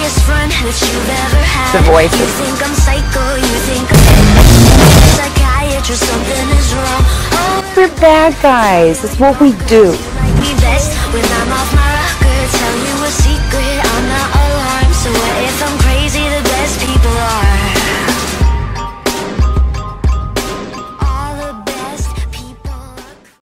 best friend that you've ever had. The voices. You think I'm psycho, you think I'm psychiatrist, something is wrong. Oh, We're bad guys. It's what we do.